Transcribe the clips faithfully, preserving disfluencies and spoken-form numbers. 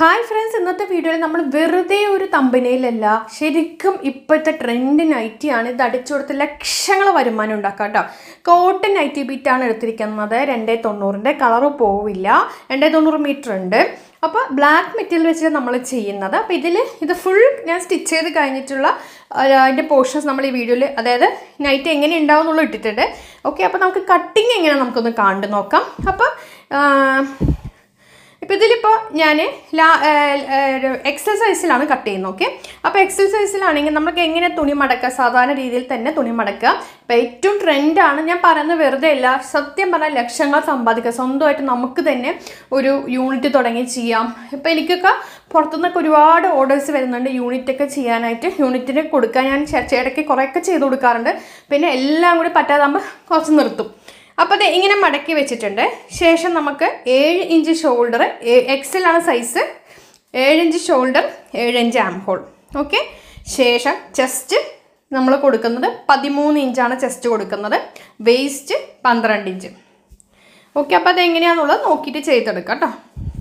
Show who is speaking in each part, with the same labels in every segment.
Speaker 1: Hi friends, ഇന്നത്തെ വീഡിയോയിൽ നമ്മൾ വെറുതെ ഒരു തമ്പനയിലല്ല, ശരിക്കും ഇപ്പോഴത്തെ ട്രെൻഡ് നൈറ്റിയാണ്. ഇത് അടിച്ചു കൊടുത്ത് ലക്ഷങ്ങൾ വരുമാനം ഉണ്ടാക്കാം കേട്ടോ. കോട്ടൺ നൈറ്റി ബീറ്റാണ് എടുത്തിരിക്കുന്നത്. രണ്ടേ തൊണ്ണൂറിൻ്റെ കളറ് പോവില്ല. രണ്ടേ തൊണ്ണൂറ് മീറ്റർ ഉണ്ട്. അപ്പോൾ ബ്ലാക്ക് മെറ്റീരിയൽ വെച്ചിട്ട് നമ്മൾ ചെയ്യുന്നത്. അപ്പോൾ ഇതിൽ ഇത് ഫുൾ ഞാൻ സ്റ്റിച്ച് ചെയ്ത് കഴിഞ്ഞിട്ടുള്ള അതിൻ്റെ പോർഷൻസ് നമ്മൾ ഈ വീഡിയോയിൽ, അതായത് നൈറ്റ് എങ്ങനെ ഉണ്ടാവും എന്നുള്ളത് ഇട്ടിട്ടുണ്ട്. ഓക്കെ, അപ്പോൾ നമുക്ക് കട്ടിങ് എങ്ങനെ നമുക്കൊന്ന് കണ്ടു നോക്കാം. അപ്പോൾ ഇപ്പോൾ ഇതിലിപ്പോൾ ഞാൻ ലാ എക്സൽ സൈസിലാണ് കട്ട് ചെയ്യുന്നത്. ഓക്കെ, അപ്പോൾ എക്സൽ സൈസിലാണെങ്കിൽ നമുക്ക് എങ്ങനെ തുണി മടക്കുക, സാധാരണ രീതിയിൽ തന്നെ തുണി മടക്കുക. ഇപ്പോൾ ഏറ്റവും ട്രെൻഡാണ് ഞാൻ പറയുന്നത്, വെറുതെ അല്ല, സത്യം പറഞ്ഞാൽ ലക്ഷങ്ങൾ സമ്പാദിക്കുക. സ്വന്തമായിട്ട് നമുക്ക് തന്നെ ഒരു യൂണിറ്റ് തുടങ്ങി ചെയ്യാം. ഇപ്പോൾ എനിക്കൊക്കെ പുറത്തുനിന്നൊക്കെ ഒരുപാട് ഓർഡേഴ്സ് വരുന്നുണ്ട് യൂണിറ്റൊക്കെ ചെയ്യാനായിട്ട്. യൂണിറ്റിന് കൊടുക്കാൻ ഞാൻ ഇടയ്ക്ക് കുറേയൊക്കെ ചെയ്ത് കൊടുക്കാറുണ്ട്. പിന്നെ എല്ലാം കൂടി പറ്റാതാകുമ്പോൾ കുറച്ച് നിർത്തും. അപ്പോൾ അത് ഇങ്ങനെ മടക്കി വെച്ചിട്ടുണ്ട്. ശേഷം നമുക്ക് ഏഴ് ഇഞ്ച് ഷോൾഡർ, എക്സലാണ് സൈസ്, ഏഴ് ഇഞ്ച് ഷോൾഡർ, ഏഴ് ഇഞ്ച് ആം ഹോൾ. ഓക്കെ, ശേഷം ചെസ്റ്റ് നമ്മൾ കൊടുക്കുന്നത് പതിമൂന്ന് ഇഞ്ചാണ് ചെസ്റ്റ് കൊടുക്കുന്നത്. വേസ്റ്റ് പന്ത്രണ്ട് ഇഞ്ച്. ഓക്കെ, അപ്പോൾ അതെങ്ങനെയാണെന്നുള്ളത് നോക്കിയിട്ട് ചെയ്തെടുക്കാം കേട്ടോ.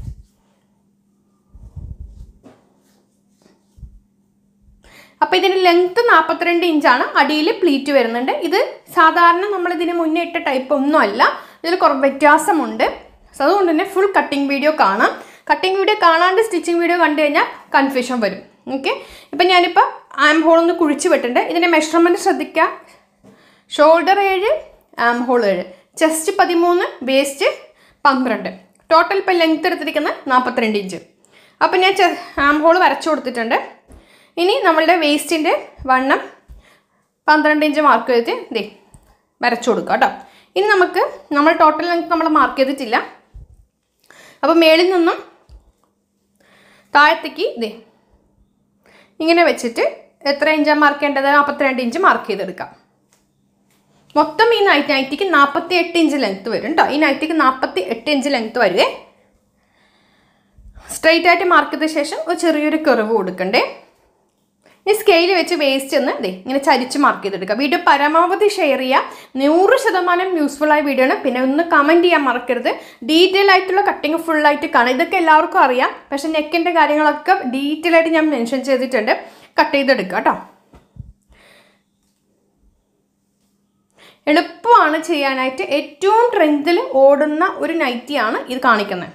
Speaker 1: അപ്പോൾ ഇതിന് ലെങ്ത്ത് നാൽപ്പത്തിരണ്ട് ഇഞ്ചാണ്. അടിയിൽ പ്ലീറ്റ് വരുന്നുണ്ട്. ഇത് സാധാരണ നമ്മളിതിന് മുന്നേ ഇട്ട ടൈപ്പ് ഒന്നുമല്ല, ഇതിൽ കുറച്ച് വ്യത്യാസമുണ്ട്. സോ അതുകൊണ്ട് തന്നെ ഫുൾ കട്ടിങ് വീഡിയോ കാണാം. കട്ടിങ് വീഡിയോ കാണാണ്ട് സ്റ്റിച്ചിങ് വീഡിയോ കണ്ടു കഴിഞ്ഞാൽ കൺഫ്യൂഷൻ വരും. ഓക്കെ, ഇപ്പം ഞാനിപ്പോൾ ആം ഹോൾ ഒന്ന് കുഴിച്ച് വിട്ടിട്ടുണ്ട്. ഇതിൻ്റെ മെഷർമെൻറ്റ് ശ്രദ്ധിക്കുക. ഷോൾഡർ ഏഴ്, ആം ഹോൾ ഏഴ്, ചെസ്റ്റ് പതിമൂന്ന്, വേസ്റ്റ് പന്ത്രണ്ട്. ടോട്ടൽ ഇപ്പോൾ ലെങ്ത്ത് എടുത്തിരിക്കുന്നത് നാൽപ്പത്തിരണ്ട് ഇഞ്ച്. അപ്പം ഞാൻ ആം ഹോൾ വരച്ചു കൊടുത്തിട്ടുണ്ട്. ഇനി നമ്മളുടെ വേസ്റ്റിൻ്റെ വണ്ണം പന്ത്രണ്ട് ഇഞ്ച് മാർക്ക് ചെയ്തിട്ട് ദേ വരച്ചു കൊടുക്കുക കേട്ടോ. ഇനി നമുക്ക് നമ്മൾ ടോട്ടൽ ലെങ്ത് നമ്മൾ മാർക്ക് ചെയ്തിട്ടില്ല. അപ്പോൾ മേളിൽ നിന്നും താഴത്തേക്ക് ദേ ഇങ്ങനെ വെച്ചിട്ട് എത്ര ഇഞ്ചാണ് മാർക്ക് ചെയ്യേണ്ടത്? നാൽപ്പത്തിരണ്ട് ഇഞ്ച് മാർക്ക് ചെയ്തെടുക്കാം. മൊത്തം ഈ നൈറ്റ് നൈറ്റിക്ക് നാൽപ്പത്തി എട്ട് ഇഞ്ച് ലെങ്ത്ത് വരും കേട്ടോ. ഈ നൈറ്റിക്ക് നാൽപ്പത്തി എട്ട് ഇഞ്ച് ലെങ്ത്ത് വരുവേ. സ്ട്രെയിറ്റ് ആയിട്ട് മാർക്ക് ചെയ്ത ശേഷം ഒരു ചെറിയൊരു കർവ് കൊടുക്കണ്ടേ. ഈ സ്കെയിൽ വെച്ച് വേസ്റ്റ് ഒന്ന് ദേ ഇങ്ങനെ ചരിച്ച് മാർക്ക് ചെയ്തെടുക്കുക. വീഡിയോ പരമാവധി ഷെയർ ചെയ്യുക. നൂറ് ശതമാനം യൂസ്ഫുള്ളായ വീഡിയോ ആണ്. പിന്നെ ഒന്ന് കമൻറ്റ് ചെയ്യാൻ മറക്കരുത്. ഡീറ്റെയിൽ ആയിട്ടുള്ള കട്ടിങ് ഫുള്ളായിട്ട് കാണാം. ഇതൊക്കെ എല്ലാവർക്കും അറിയാം, പക്ഷേ നെക്കിൻ്റെ കാര്യങ്ങളൊക്കെ ഡീറ്റെയിൽ ആയിട്ട് ഞാൻ മെൻഷൻ ചെയ്തിട്ടുണ്ട്. കട്ട് ചെയ്തെടുക്കുക കേട്ടോ. എളുപ്പമാണ് ചെയ്യാനായിട്ട്. ഏറ്റവും ട്രെൻഡിൽ ഓടുന്ന ഒരു നൈറ്റിയാണ് ഇത് കാണിക്കുന്നത്.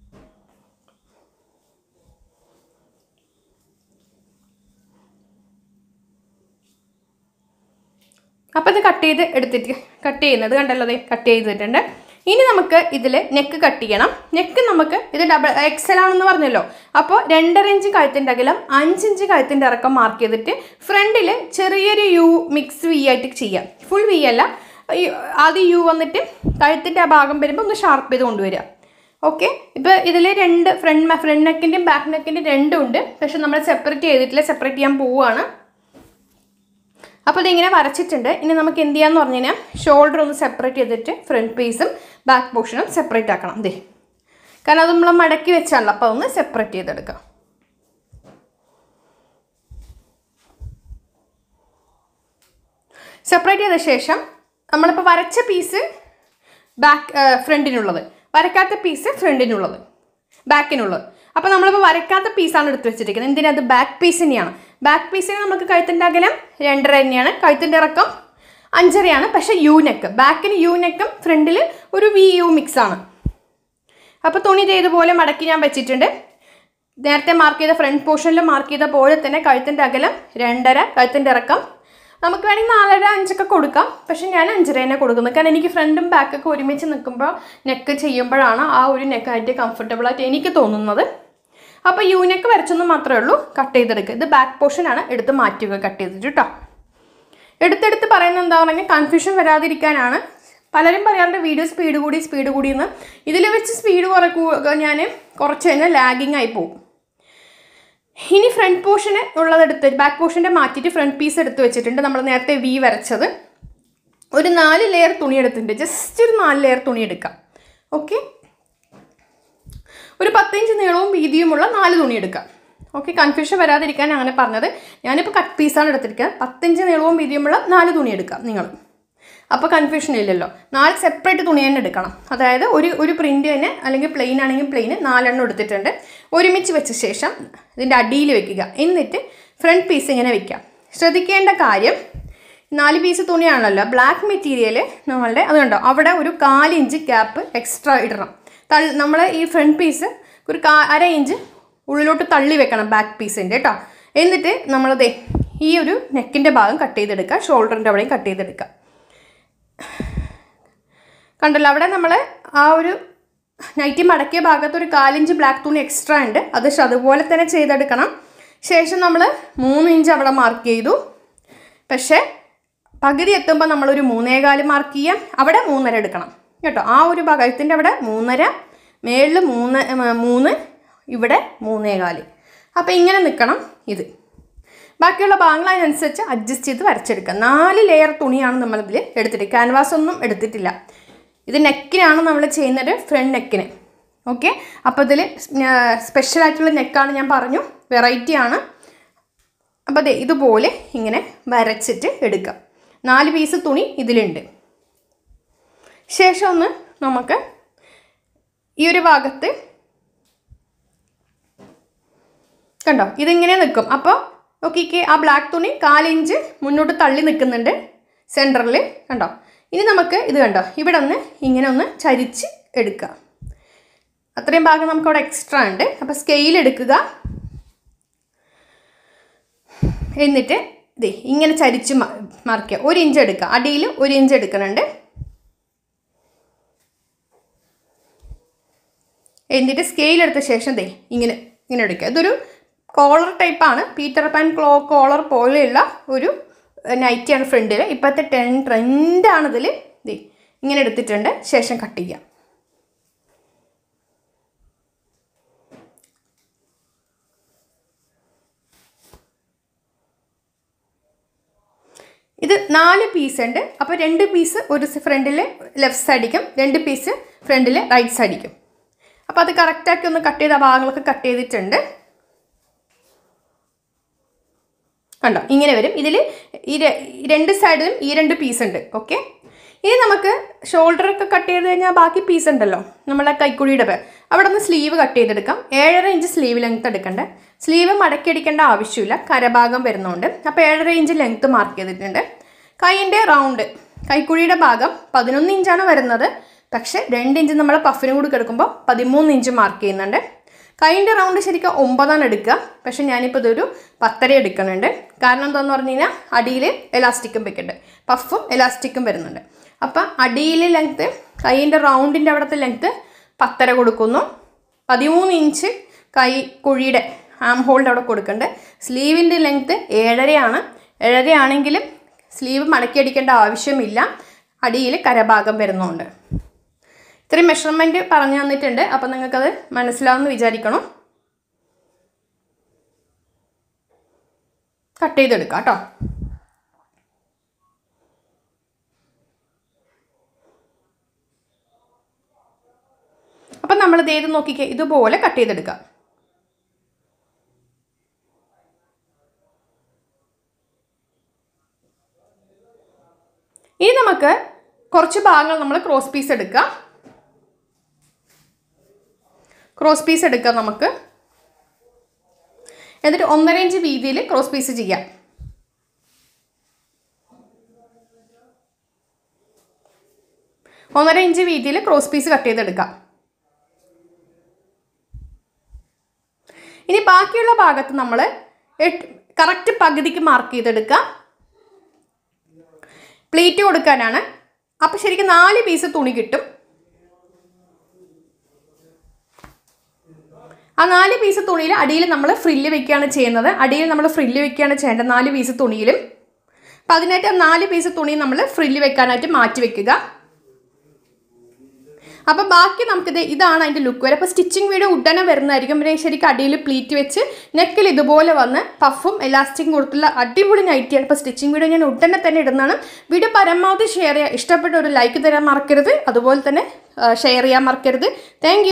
Speaker 1: അപ്പോൾ ഇത് കട്ട് ചെയ്ത് എടുത്തിട്ട് കട്ട് ചെയ്യുന്നത് കണ്ടല്ലോ, അതെ കട്ട് ചെയ്തിട്ടുണ്ട്. ഇനി നമുക്ക് ഇതിൽ നെക്ക് കട്ട് ചെയ്യണം. നെക്ക് നമുക്ക് ഇത് ഡബിൾ എക്സൽ ആണെന്ന് പറഞ്ഞല്ലോ. അപ്പോൾ രണ്ടര ഇഞ്ച് കഴുത്തിൻ്റെ അകലം, അഞ്ചിഞ്ച് കഴുത്തിൻ്റെ ഇറക്കം മാർക്ക് ചെയ്തിട്ട് ഫ്രണ്ടിൽ ചെറിയൊരു യു മിക്സ് വി ആയിട്ട് ചെയ്യാം. ഫുൾ വി അല്ല, ആദ്യം യു വന്നിട്ട് കഴുത്തിൻ്റെ ആ ഭാഗം വരുമ്പോൾ ഒന്ന് ഷാർപ്പ് ചെയ്ത് കൊണ്ടുവരിക. ഓക്കെ, ഇപ്പോൾ ഇതിൽ രണ്ട് ഫ്രണ്ട് ഫ്രണ്ട് നെക്കിൻ്റെയും ബാക്ക് നെക്കിൻ്റെയും രണ്ടും ഉണ്ട്. പക്ഷെ നമ്മൾ സെപ്പറേറ്റ് ചെയ്തിട്ടില്ല, സെപ്പറേറ്റ് ചെയ്യാൻ പോവുകയാണ്. അപ്പോൾ ഇതിങ്ങനെ വരച്ചിട്ടുണ്ട്. ഇനി നമുക്ക് എന്ത് ചെയ്യാന്ന് പറഞ്ഞു കഴിഞ്ഞാൽ ഷോൾഡർ ഒന്ന് സെപ്പറേറ്റ് ചെയ്തിട്ട് ഫ്രണ്ട് പീസും ബാക്ക് പോർഷനും സെപ്പറേറ്റ് ആക്കണം. ദേ, കാരണം അത് നമ്മൾ മടക്കി വെച്ചാണല്ലോ, അപ്പോൾ അതൊന്ന് സെപ്പറേറ്റ് ചെയ്തെടുക്കാം. സെപ്പറേറ്റ് ചെയ്ത ശേഷം നമ്മളിപ്പോൾ വരച്ച പീസ് ബാക്ക് ഫ്രണ്ടിനുള്ളത്, വരക്കാത്ത പീസ് ഫ്രണ്ടിനുള്ളത്, ബാക്കിനുള്ളത്. അപ്പോൾ നമ്മളിപ്പോൾ വരക്കാത്ത പീസാണ് എടുത്ത് വെച്ചിരിക്കുന്നത്. എന്തിനാ? അത് ബാക്ക് പീസ് തന്നെയാണ്. ബാക്ക് പീസിന് നമുക്ക് കഴുത്തിൻ്റെ അകലം രണ്ടര തന്നെയാണ്, കഴുത്തിൻ്റെ ഇറക്കം അഞ്ചരയാണ്. പക്ഷേ യു നെക്ക്, ബാക്കിന് യു നെക്കും ഫ്രണ്ടിൽ ഒരു വി യു മിക്സാണ്. അപ്പോൾ തുണി ചെയ്തതുപോലെ മടക്കി ഞാൻ വെച്ചിട്ടുണ്ട്. നേരത്തെ മാർക്ക് ചെയ്ത ഫ്രണ്ട് പോർഷനിൽ മാർക്ക് ചെയ്ത പോലെ തന്നെ കഴുത്തിൻ്റെ അകലം രണ്ടര, കഴുത്തിൻ്റെ ഇറക്കം നമുക്ക് വേണമെങ്കിൽ നാലര അഞ്ചൊക്കെ കൊടുക്കാം. പക്ഷെ ഞാൻ അഞ്ചര തന്നെ കൊടുക്കുന്നത്. കാരണം എനിക്ക് ഫ്രണ്ടും ബാക്കൊക്കെ ഒരുമിച്ച് നിൽക്കുമ്പോൾ നെക്ക് ചെയ്യുമ്പോഴാണ് ആ ഒരു നെക്കായിട്ട് കംഫർട്ടബിളായിട്ട് എനിക്ക് തോന്നുന്നത്. അപ്പോൾ യു നെക്ക് വരച്ചൊന്നും മാത്രമേ ഉള്ളൂ. കട്ട് ചെയ്തെടുക്കുക. ഇത് ബാക്ക് പോർഷനാണ്, എടുത്ത് മാറ്റുക കട്ട് ചെയ്തിട്ട് കേട്ടോ. എടുത്തെടുത്ത് പറയുന്നത് എന്താ പറഞ്ഞാൽ കൺഫ്യൂഷൻ വരാതിരിക്കാനാണ്. പലരും പറയാറുണ്ട് വീഡിയോ സ്പീഡ് കൂടി സ്പീഡ് കൂടിയെന്ന്. ഇതിൽ വെച്ച് സ്പീഡ് കുറക്കുക ഞാൻ കുറച്ച് കഴിഞ്ഞാൽ ലാഗിങ് ആയി പോകും. ഇനി ഫ്രണ്ട് പോർഷന് ഉള്ളതെടുത്ത് ബാക്ക് പോർഷൻ്റെ മാറ്റിയിട്ട് ഫ്രണ്ട് പീസ് എടുത്ത് വെച്ചിട്ടുണ്ട്. നമ്മൾ നേരത്തെ വി വരച്ചത് ഒരു നാല് ലെയർ തുണി എടുത്തിട്ടുണ്ട്. ജസ്റ്റ് ഒരു നാല് ലെയർ തുണി എടുക്കാം. ഓക്കെ, ഒരു പത്തിഞ്ച് നീളവും വീതിയുമുള്ള നാല് തുണി എടുക്കാം. ഓക്കെ, കൺഫ്യൂഷൻ വരാതിരിക്കാൻ അങ്ങനെ പറഞ്ഞത്. ഞാനിപ്പോൾ കട്ട് പീസാണ് എടുത്തിരിക്കുന്നത്. പത്തിഞ്ച് നീളവും വീതിയുമുള്ള നാല് തുണി എടുക്കാം നിങ്ങൾ. അപ്പോൾ കൺഫ്യൂഷൻ ഇല്ലല്ലോ. നാല് സെപ്പറേറ്റ് തുണി തന്നെ എടുക്കണം. അതായത് ഒരു ഒരു പ്രിൻ്റ് തന്നെ, അല്ലെങ്കിൽ പ്ലെയിൻ ആണെങ്കിൽ പ്ലെയിൻ നാലെണ്ണം എടുത്തിട്ടുണ്ട്. ഒരുമിച്ച് വെച്ച ശേഷം ഇതിൻ്റെ അടിയിൽ വെക്കുക. എന്നിട്ട് ഫ്രണ്ട് പീസ് ഇങ്ങനെ വെക്കാം. ശ്രദ്ധിക്കേണ്ട കാര്യം, നാല് പീസ് തുണിയാണല്ലോ, ബ്ലാക്ക് മെറ്റീരിയൽ നമ്മളുടെ അതുകൊണ്ടോ അവിടെ ഒരു കാലിഞ്ച് ഗ്യാപ്പ് എക്സ്ട്രാ ഇടണം. തള്ളി നമ്മൾ ഈ ഫ്രണ്ട് പീസ് ഒരു കാ അര ഇഞ്ച് ഉള്ളിലോട്ട് തള്ളി വെക്കണം ബാക്ക് പീസിൻ്റെ കേട്ടോ. എന്നിട്ട് നമ്മളത് ഈ ഒരു നെക്കിൻ്റെ ഭാഗം കട്ട് ചെയ്തെടുക്കുക, ഷോൾഡറിൻ്റെ അവിടെയും കട്ട് ചെയ്തെടുക്കുക. കണ്ടല്ലോ, അവിടെ നമ്മൾ ആ ഒരു നൈറ്റി മടക്കിയ ഭാഗത്ത് ഒരു കാലിഞ്ച് ബ്ലാക്ക് തുണി എക്സ്ട്രാ ഉണ്ട്, അത് അതുപോലെ തന്നെ ചെയ്തെടുക്കണം. ശേഷം നമ്മൾ മൂന്ന് ഇഞ്ച് അവിടെ മാർക്ക് ചെയ്തു. പക്ഷേ പകുതി എത്തുമ്പോൾ നമ്മളൊരു മൂന്നേകാല് മാർക്ക് ചെയ്യാം, അവിടെ മൂന്നര എടുക്കണം കേട്ടോ. ആ ഒരു ഭാഗത്തിൻ്റെ അവിടെ മൂന്നര, മേളിൽ മൂന്ന് മൂന്ന് ഇവിടെ മൂന്നേകാല്. അപ്പോൾ ഇങ്ങനെ നിൽക്കണം ഇത്. ബാക്കിയുള്ള ഭാഗങ്ങൾ അതിനനുസരിച്ച് അഡ്ജസ്റ്റ് ചെയ്ത് വരച്ചെടുക്കുക. നാല് ലെയർ തുണിയാണ് നമ്മളിതിൽ എടുത്തിട്ട്, ക്യാൻവാസ് ഒന്നും എടുത്തിട്ടില്ല. ഇത് നെക്കിനാണ് നമ്മൾ ചെയ്യുന്നത്, ഫ്രണ്ട് നെക്കിന്. ഓക്കെ, അപ്പോൾ ഇതിൽ സ്പെഷ്യലായിട്ടുള്ള നെക്കാണ് ഞാൻ പറഞ്ഞു, വെറൈറ്റി ആണ്. അപ്പോൾ അതെ ഇതുപോലെ ഇങ്ങനെ വരച്ചിട്ട് എടുക്കാം. നാല് പീസ് തുണി ഇതിലുണ്ട്. ശേഷം ഒന്ന് നമുക്ക് ഈ ഒരു ഭാഗത്ത് കണ്ടോ ഇതിങ്ങനെ നിൽക്കും. അപ്പോൾ നോക്കിക്കേ, ആ ബ്ലാക്ക് തുണി കാലിഞ്ച് മുന്നോട്ട് തള്ളി നിൽക്കുന്നുണ്ട് സെൻറ്ററിൽ കണ്ടോ. ഇനി നമുക്ക് ഇത് കണ്ടോ ഇവിടെ ഒന്ന് ഇങ്ങനെ ഒന്ന് ചരിച്ച് എടുക്കുക. അത്രയും ഭാഗം നമുക്ക് അവിടെ എക്സ്ട്രാ ഉണ്ട്. അപ്പോൾ സ്കെയിൽ എടുക്കുക, എന്നിട്ട് ഇതേ ഇങ്ങനെ ചരിച്ച് മറിക്കുക. ഒരു ഇഞ്ച് എടുക്കുക, അടിയിൽ ഒരു ഇഞ്ച് എടുക്കുന്നുണ്ട്. എന്നിട്ട് സ്കെയിൽ എടുത്ത ശേഷം ദേ ഇങ്ങനെ ഇങ്ങനെ എടുക്കുക. ഇതൊരു കോളർ ടൈപ്പാണ്, പീറ്റർ പാൻ ക്ലോ കോളർ പോലെയുള്ള ഒരു നൈറ്റിയാണ് ഫ്രണ്ടിൽ. ഇപ്പോഴത്തെ ടെൻ ട്രെൻഡാണിതിൽ. ദേ ഇങ്ങനെ എടുത്തിട്ടുണ്ട്. ശേഷം കട്ട് ചെയ്യാം. ഇത് നാല് പീസ് ഉണ്ട്. അപ്പോൾ രണ്ട് പീസ് ഒരു ഫ്രണ്ടിൽ ലെഫ്റ്റ് സൈഡിക്കും, രണ്ട് പീസ് ഫ്രണ്ടിൽ റൈറ്റ് സൈഡിക്കും. അപ്പോൾ അത് കറക്റ്റാക്കി ഒന്ന് കട്ട് ചെയ്ത ഭാഗങ്ങളൊക്കെ കട്ട് ചെയ്തിട്ടുണ്ട്. കണ്ടോ ഇങ്ങനെ വരും. ഇതിൽ ഈ രണ്ട് സൈഡിലും ഈ രണ്ട് പീസ് ഉണ്ട്. ഓക്കെ, ഇനി നമുക്ക് ഷോൾഡറൊക്കെ കട്ട് ചെയ്ത് കഴിഞ്ഞാൽ ബാക്കി പീസ് ഉണ്ടല്ലോ നമ്മളെ കൈക്കുഴിയുടെ പേ അവിടെ നിന്ന് സ്ലീവ് കട്ട് ചെയ്തെടുക്കാം. ഏഴര ഇഞ്ച് സ്ലീവ് ലെങ്ത്ത് എടുക്കണ്ടേ. സ്ലീവ് മടക്കി അടിക്കേണ്ട ആവശ്യമില്ല, കരഭാഗം വരുന്നുണ്ട്. അപ്പോൾ ഏഴര ഇഞ്ച് ലെങ്ത്ത് മാർക്ക് ചെയ്തിട്ടുണ്ട്. കൈയിൻ്റെ റൗണ്ട്, കൈക്കുഴിയുടെ ഭാഗം പതിനൊന്ന് ഇഞ്ചാണ് വരുന്നത്. പക്ഷേ രണ്ട് ഇഞ്ച് നമ്മൾ പഫിനും കൂടി എടുക്കുമ്പോൾ പതിമൂന്ന് ഇഞ്ച് മാർക്ക് ചെയ്യുന്നുണ്ട്. കൈയിൻ്റെ റൗണ്ട് ശരിക്കും ഒമ്പതാണ് എടുക്കുക. പക്ഷേ ഞാനിപ്പോൾ ഇതൊരു പത്തര എടുക്കുന്നുണ്ട്. കാരണം എന്താണെന്ന് പറഞ്ഞു കഴിഞ്ഞാൽ അടിയിൽ എലാസ്റ്റിക്കും വെക്കുന്നുണ്ട്, പഫും എലാസ്റ്റിക്കും വരുന്നുണ്ട്. അപ്പം അടിയിൽ ലെങ്ത്ത്, കൈയിൻ്റെ റൗണ്ടിൻ്റെ അവിടുത്തെ ലെങ്ത്ത് പത്തര കൊടുക്കുന്നു. പതിമൂന്ന് ഇഞ്ച് കൈ കുഴിയുടെ ആം ഹോളിൻ്റെ അവിടെ കൊടുക്കുന്നുണ്ട്. സ്ലീവിൻ്റെ ലെങ്ത്ത് ഏഴരയാണ്. ഏഴരയാണെങ്കിലും സ്ലീവ് മടക്കി അടിക്കേണ്ട ആവശ്യമില്ല, അടിയിൽ കരഭാഗം വരുന്നുണ്ട്. ഇത്രയും മെഷർമെൻറ്റ് പറഞ്ഞു തന്നിട്ടുണ്ട്. അപ്പം നിങ്ങൾക്കത് മനസ്സിലാവുമെന്ന് വിചാരിക്കണം. കട്ട് ചെയ്തെടുക്കാം കേട്ടോ. അപ്പം നമ്മളിത് ഏത് നോക്കിക്കേ, ഇതുപോലെ കട്ട് ചെയ്തെടുക്കാം. ഇനി നമുക്ക് കുറച്ച് ഭാഗങ്ങൾ നമ്മൾ ക്രോസ് പീസ് എടുക്കാം. ക്രോസ് പീസ് എടുക്കാം നമുക്ക്. എന്നിട്ട് ഒന്നര ഇഞ്ച് വീതിയിൽ ക്രോസ് പീസ് ചെയ്യാം. ഒന്നര ഇഞ്ച് വീതിയിൽ ക്രോസ് പീസ് കട്ട് ചെയ്തെടുക്കാം. ഇനി ബാക്കിയുള്ള ഭാഗത്ത് നമ്മൾ കറക്റ്റ് പകുതിക്ക് മാർക്ക് ചെയ്തെടുക്കാം. പ്ലീറ്റ് കൊടുക്കാനാണ്. അപ്പോൾ ശരിക്കും നാല് പീസ് തുണി കിട്ടും. ആ നാല് പീസ് തുണിയിൽ അടിയിൽ നമ്മൾ ഫ്രില്ല് വെക്കുകയാണ് ചെയ്യുന്നത്. അടിയിൽ നമ്മൾ ഫ്രില്ല് വെക്കുകയാണ് ചെയ്യേണ്ടത് നാല് പീസ് തുണിയിലും. അപ്പോൾ അതിനായിട്ട് നാല് പീസ് തുണി നമ്മൾ ഫ്രില്ല് വെക്കാനായിട്ട് മാറ്റി വെക്കുക. അപ്പോൾ ബാക്കി നമുക്കിത് ഇതാണ് അതിൻ്റെ ലുക്ക് വരെ. അപ്പോൾ സ്റ്റിച്ചിങ് വീഡിയോ ഉടനെ വരുന്നതായിരിക്കും. പിന്നെ ശരിക്കും അടിയിൽ പ്ലീറ്റ് വെച്ച് നെക്കിൽ ഇതുപോലെ വന്ന് പഫും എലാസ്റ്റിക്കും കൊടുത്തുള്ള അടിപൊളി നൈറ്റിയാണ്. അപ്പോൾ സ്റ്റിച്ചിങ് വീഡിയോ ഞാൻ ഉടനെ തന്നെ ഇടുന്നതാണ്. വീഡിയോ പരമാവധി ഷെയർ ചെയ്യുക. ഇഷ്ടപ്പെട്ട ഒരു ലൈക്ക് തരാൻ മറക്കരുത്. അതുപോലെ തന്നെ ഷെയർ ചെയ്യാൻ മറക്കരുത്. താങ്ക്